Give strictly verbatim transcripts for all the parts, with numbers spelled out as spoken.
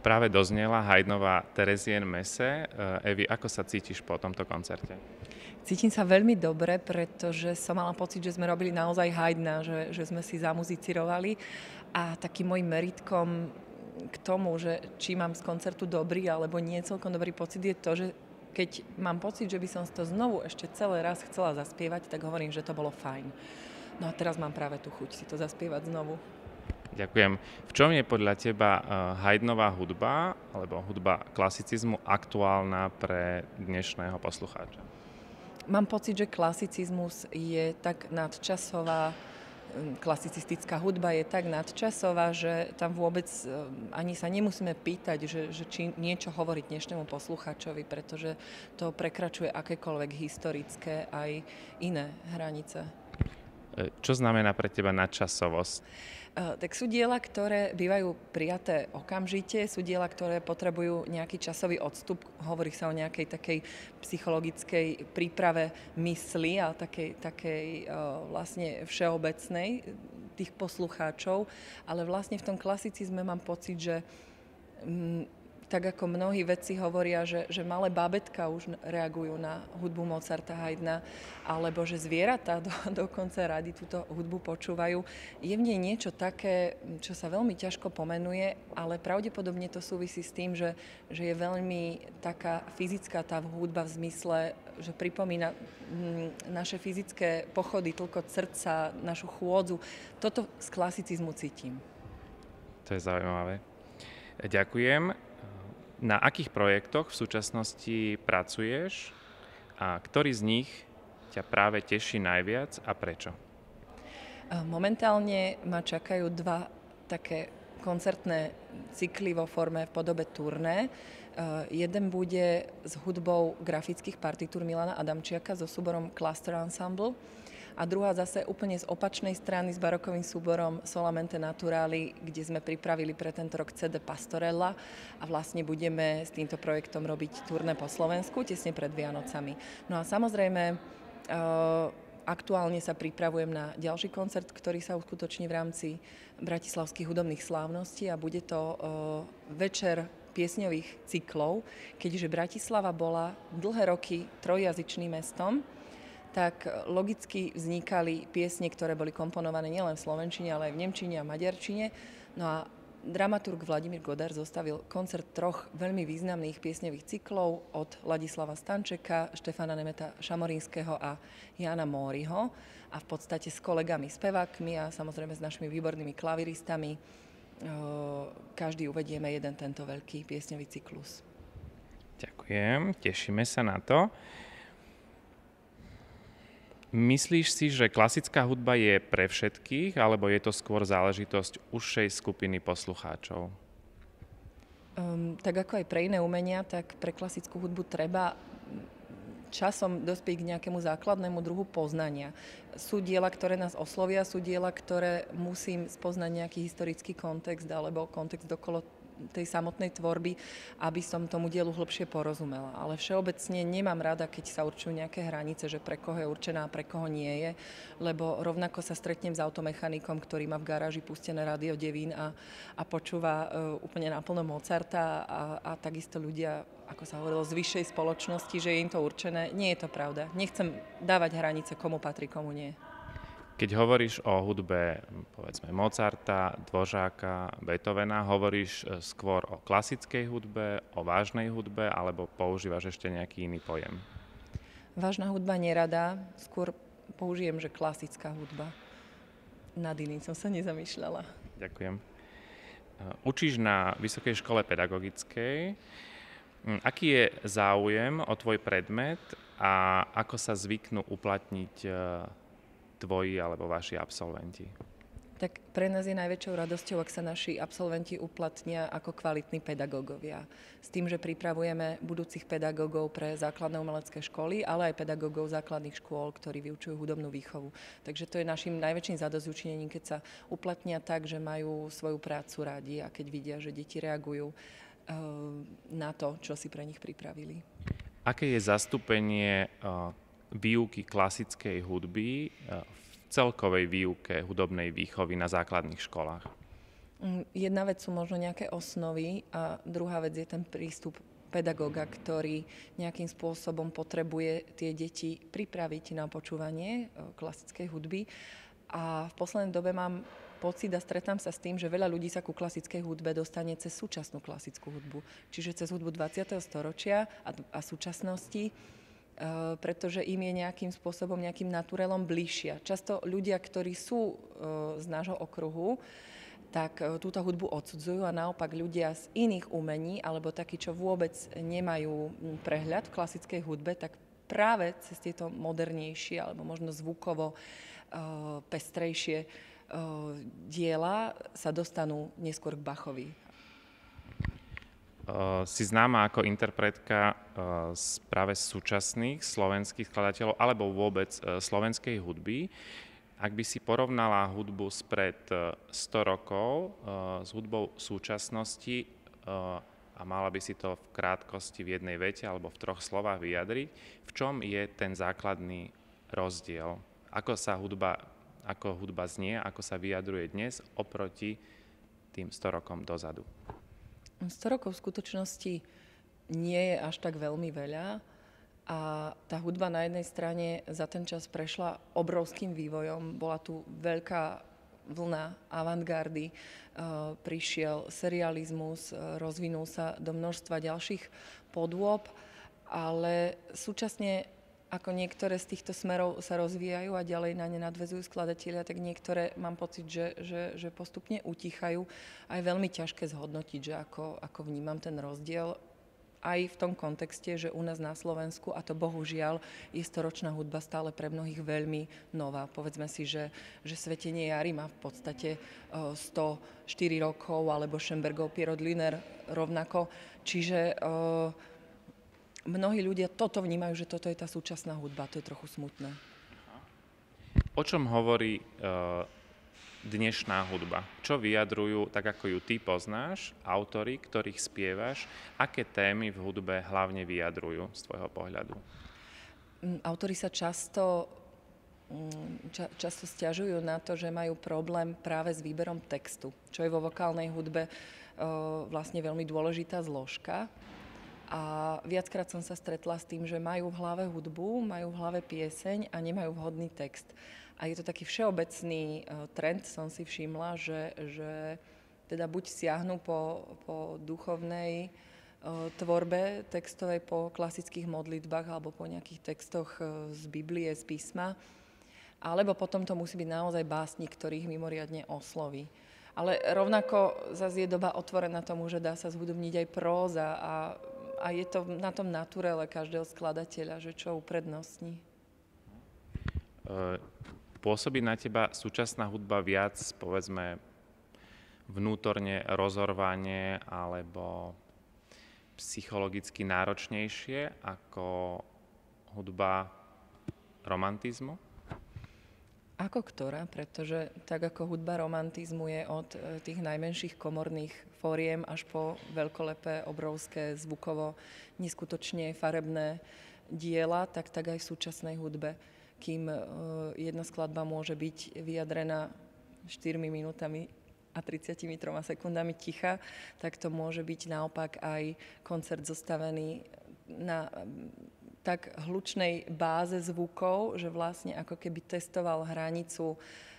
Práve doznela Haydnová Terezien mese. Evi, ako sa cítiš po tomto koncerte? Cítim sa veľmi dobre, pretože som mala pocit, že sme robili naozaj Haydna, že, že sme si zamuzicirovali a takým mojím meritkom k tomu, že či mám z koncertu dobrý alebo nie celkom dobrý pocit, je to, že keď mám pocit, že by som to znovu ešte celý raz chcela zaspievať, tak hovorím, že to bolo fajn. No a teraz mám práve tú chuť si to zaspievať znovu. Ďakujem. V čom je podľa teba Haydnová hudba alebo hudba klasicizmu aktuálna pre dnešného poslucháča? Mám pocit, že klasicizmus je tak nadčasová, klasicistická hudba je tak nadčasová, že tam vôbec ani sa nemusíme pýtať, že, že či niečo hovoriť dnešnému poslucháčovi, pretože to prekračuje akékoľvek historické aj iné hranice. Čo znamená pre teba nadčasovosť? Tak sú diela, ktoré bývajú prijaté okamžite, sú diela, ktoré potrebujú nejaký časový odstup. Hovorí sa o nejakej takej psychologickej príprave mysli a takej, takej vlastne všeobecnej tých poslucháčov. Ale vlastne v tom klasicizme mám pocit, že tak ako mnohí vedci hovoria, že, že malé bábätka už reagujú na hudbu Mozarta, Haydna, alebo že zvieratá do, dokonca radi túto hudbu počúvajú. Je v nej niečo také, čo sa veľmi ťažko pomenuje, ale pravdepodobne to súvisí s tým, že, že je veľmi taká fyzická tá hudba v zmysle, že pripomína mm, naše fyzické pochody, tlkot srdca, našu chôdzu. Toto z klasicizmu cítim. To je zaujímavé. Ďakujem. Na akých projektoch v súčasnosti pracuješ a ktorý z nich ťa práve teší najviac a prečo? Momentálne ma čakajú dva také koncertné cykly vo forme v podobe turné. Jeden bude s hudbou grafických partitúr Milana Adamčiaka so súborom Cluster Ensemble. A druhá zase úplne z opačnej strany s barokovým súborom Solamente Naturali, kde sme pripravili pre tento rok cé dé Pastorella a vlastne budeme s týmto projektom robiť turné po Slovensku tesne pred Vianocami. No a samozrejme aktuálne sa pripravujem na ďalší koncert, ktorý sa uskutoční v rámci bratislavských hudobných slávností a bude to večer piesňových cyklov, keďže Bratislava bola dlhé roky trojjazyčným mestom, tak logicky vznikali piesne, ktoré boli komponované nielen v slovenčine, ale aj v nemčine a maďarčine. No a dramaturg Vladimír Godard zostavil koncert troch veľmi významných piesňových cyklov od Ladislava Stančeka, Štefana Nemeta Šamorínskeho a Jána Móriho. A v podstate s kolegami spevákmi a samozrejme s našimi výbornými klaviristami každý uvedieme jeden tento veľký piesňový cyklus. Ďakujem, tešíme sa na to. Myslíš si, že klasická hudba je pre všetkých, alebo je to skôr záležitosť užšej skupiny poslucháčov? Um, tak ako aj pre iné umenia, tak pre klasickú hudbu treba časom dospieť k nejakému základnému druhu poznania. Sú diela, ktoré nás oslovia, sú diela, ktoré musím spoznať nejaký historický kontext alebo kontext okolo tej samotnej tvorby, aby som tomu dielu hlbšie porozumela. Ale všeobecne nemám rada, keď sa určujú nejaké hranice, že pre koho je určená a pre koho nie je, lebo rovnako sa stretnem s automechanikom, ktorý má v garáži pustené rádio Devín a, a počúva uh, úplne naplno Mozarta a, a takisto ľudia, ako sa hovorilo, z vyššej spoločnosti, že je im to určené. Nie je to pravda. Nechcem dávať hranice, komu patrí, komu nie. Keď hovoríš o hudbe, povedzme, Mozarta, Dvořáka, Beethovena, hovoríš skôr o klasickej hudbe, o vážnej hudbe, alebo používaš ešte nejaký iný pojem? Vážna hudba nerada, skôr použijem, že klasická hudba. Nad iným som sa nezamýšľala. Ďakujem. Učíš na Vysokej škole pedagogickej. Aký je záujem o tvoj predmet a ako sa zvyknú uplatniť tvoji alebo vaši absolventi? Tak pre nás je najväčšou radosťou, ak sa naši absolventi uplatnia ako kvalitní pedagógovia. S tým, že pripravujeme budúcich pedagógov pre základné umelecké školy, ale aj pedagógov základných škôl, ktorí vyučujú hudobnú výchovu. Takže to je našim najväčším zadosťučinením, keď sa uplatnia tak, že majú svoju prácu radi a keď vidia, že deti reagujú uh, na to, čo si pre nich pripravili. Aké je zastúpenie uh, výuky klasickej hudby v celkovej výuke hudobnej výchovy na základných školách? Mm, Jedna vec sú možno nejaké osnovy a druhá vec je ten prístup pedagóga, ktorý nejakým spôsobom potrebuje tie deti pripraviť na počúvanie e, klasickej hudby. A v poslednej dobe mám pocit a stretám sa s tým, že veľa ľudí sa ku klasickej hudbe dostane cez súčasnú klasickú hudbu. Čiže cez hudbu dvadsiateho storočia a, a súčasnosti, e, pretože im je nejakým spôsobom, nejakým naturelom bližšia. Často ľudia, ktorí sú e, z nášho okruhu, tak túto hudbu odsudzujú a naopak ľudia z iných umení, alebo takí, čo vôbec nemajú prehľad v klasickej hudbe, tak práve cez tieto modernejšie, alebo možno zvukovo uh, pestrejšie uh, diela sa dostanú neskôr k Bachovi. Uh, si známa ako interpretka uh, z práve súčasných slovenských skladateľov alebo vôbec uh, slovenskej hudby. Ak by si porovnala hudbu spred sto rokov uh, s hudbou súčasnosti uh, a mala by si to v krátkosti v jednej vete alebo v troch slovách vyjadriť, v čom je ten základný rozdiel? Ako sa hudba, ako hudba znie, ako sa vyjadruje dnes oproti tým sto rokom dozadu? sto rokov v skutočnosti nie je až tak veľmi veľa. A tá hudba na jednej strane za ten čas prešla obrovským vývojom. Bola tu veľká vlna avantgardy, uh, prišiel serializmus, uh, rozvinul sa do množstva ďalších podôb, ale súčasne ako niektoré z týchto smerov sa rozvíjajú a ďalej na ne nadväzujú skladatelia, tak niektoré mám pocit, že, že, že postupne utichajú. A je veľmi ťažké zhodnotiť, že ako, ako vnímam ten rozdiel. Aj v tom kontexte, že u nás na Slovensku, a to bohužiaľ, je storočná hudba stále pre mnohých veľmi nová. Povedzme si, že, že Svetenie jary má v podstate uh, sto štyri rokov, alebo Schönbergov Pierrot Lunaire rovnako. Čiže uh, mnohí ľudia toto vnímajú, že toto je tá súčasná hudba. To je trochu smutné. O čom hovorí uh... dnešná hudba? Čo vyjadrujú, tak ako ju ty poznáš, autori, ktorých spievaš, aké témy v hudbe hlavne vyjadrujú z tvojho pohľadu? Autori sa často, ča, často sťažujú na to, že majú problém práve s výberom textu, čo je vo vokálnej hudbe vlastne veľmi dôležitá zložka. A viackrát som sa stretla s tým, že majú v hlave hudbu, majú v hlave pieseň a nemajú vhodný text. A je to taký všeobecný uh, trend, som si všimla, že, že teda buď siahnu po, po duchovnej uh, tvorbe textovej, po klasických modlitbách alebo po nejakých textoch uh, z Biblie, z písma, alebo potom to musí byť naozaj básnik, ktorý ich mimoriadne osloví. Ale rovnako zase je doba otvorená tomu, že dá sa zhudobniť aj próza a, a je to na tom naturele každého skladateľa, že čo uprednostní. Uh... Pôsobí na teba súčasná hudba viac, povedzme, vnútorne rozorvanie alebo psychologicky náročnejšie ako hudba romantizmu? Ako ktorá? Pretože tak ako hudba romantizmu je od tých najmenších komorných fóriem až po veľkolepé, obrovské, zvukovo neskutočne farebné diela, tak tak aj v súčasnej hudbe. Kým jedna skladba môže byť vyjadrená štyrmi minútami a tridsiatimi troma sekundami ticha, tak to môže byť naopak aj koncert zostavený na tak hlučnej báze zvukov, že vlastne ako keby testoval hranicu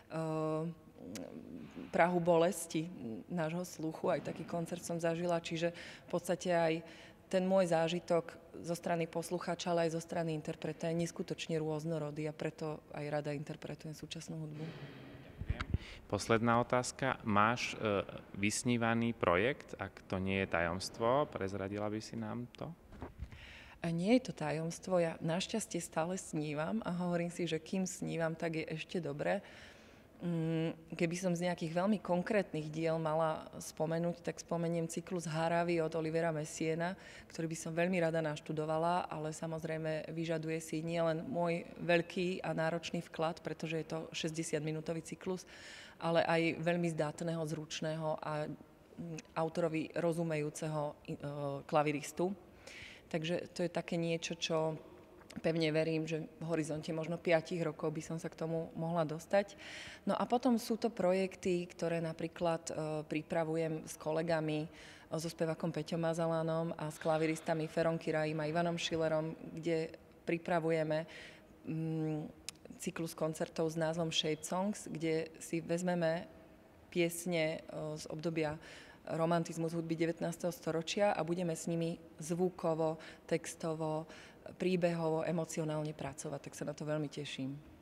prahu bolesti nášho sluchu. Aj taký koncert som zažila, čiže v podstate aj ten môj zážitok zo strany poslucháča, ale aj zo strany interpreta je neskutočne rôznorodý a preto aj rada interpretujem súčasnú hudbu. Posledná otázka. Máš e, vysnívaný projekt? Ak to nie je tajomstvo, prezradila by si nám to? A nie je to tajomstvo. Ja našťastie stále snívam a hovorím si, že kým snívam, tak je ešte dobre. Keby som z nejakých veľmi konkrétnych diel mala spomenúť, tak spomeniem cyklus Haravy od Olivera Messiena, ktorý by som veľmi rada naštudovala, ale samozrejme vyžaduje si nielen môj veľký a náročný vklad, pretože je to šesťdesiatminútový cyklus, ale aj veľmi zdatného, zručného a autorovi rozumejúceho klaviristu. Takže to je také niečo, čo Pevne verím, že v horizonte možno päť rokov by som sa k tomu mohla dostať. No a potom sú to projekty, ktoré napríklad e, pripravujem s kolegami, e, so spevákom Peťom Mazalánom a s klaviristami Ferom Kirajím a Ivanom Schillerom, kde pripravujeme mm, cyklus koncertov s názvom Shape Songs, kde si vezmeme piesne e, z obdobia romantizmu z hudby devätnásteho storočia a budeme s nimi zvukovo, textovo, príbehovo, emocionálne pracovať, tak sa na to veľmi teším.